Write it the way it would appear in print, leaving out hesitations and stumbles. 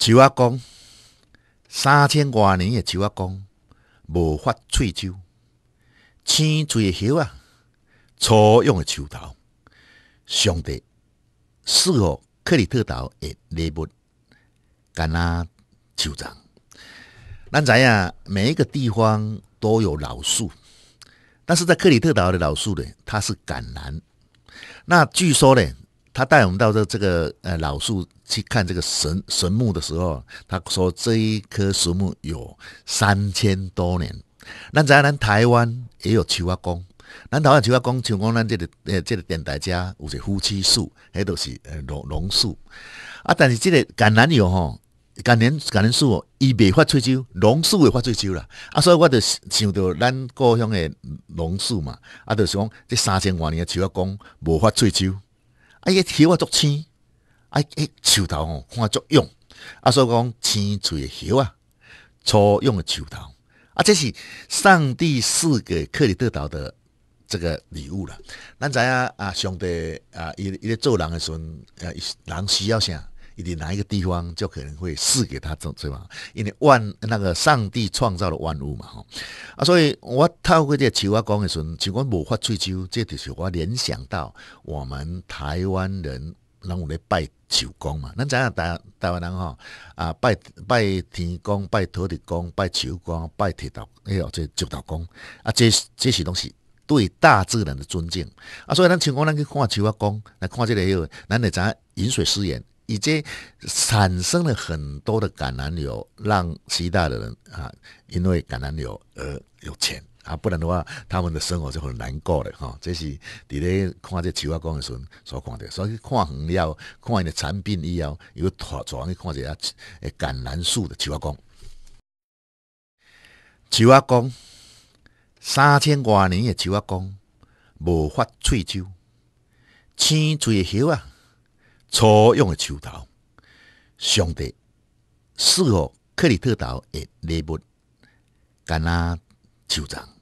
树仔讲，3000多年的树仔讲，无发喙洲，青翠的叶啊，粗勇的树头，上帝赐予克里特岛的礼物，干那树葬。咱知影每一个地方都有老树，但是在克里特岛的老树呢，它是橄榄。那据说呢，他带我们到这个老树去看这个神木的时候，他说这一棵神木有3000多年。咱知影咱台湾也有树仔公，咱台湾树仔公像讲咱这个电台家有一个夫妻树，迄都是榕树啊。但是这个橄榄油吼，橄榄树哦，伊袂发喙洲，榕树会发喙洲啦。啊，所以我就想到咱故乡的榕树嘛，啊，就是讲这3000多年的树仔公无发喙洲。啊，伊叶啊足青，啊，树头吼看足勇，啊，所以讲青翠的叶啊，粗勇的树头，啊，这是上帝赐给克里特岛的这个礼物了。咱知影啊，上帝啊，伊咧做人的时阵，人需要啥？一定哪一个地方就可能会赐给他对吧？因为那个上帝创造了万物嘛，吼啊，所以我透过这树仔讲的时阵，像我无发喙洲，这就是我联想到我们台湾人有咧拜树公嘛。咱知影台湾人吼啊，拜天公、拜土地公、拜树公、拜铁道，这石头公啊，这是东西。对大自然的尊敬啊，所以咱像讲咱去看树仔公，来看这个，咱就知影饮水思源。以及产生了很多的橄榄油，让其他的人啊，因为橄榄油而有钱啊，不然的话，他们的生活就很难过了哈。这是伫咧看这树仔公的时候所看到，所以看远了，看伊的产品以后，又转去看一下橄榄树的树仔公。树仔公3000多年的树仔公，无发喙洲，青翠的叶啊。粗勇的树头，上帝赐予克里特岛的礼物，干那树葬。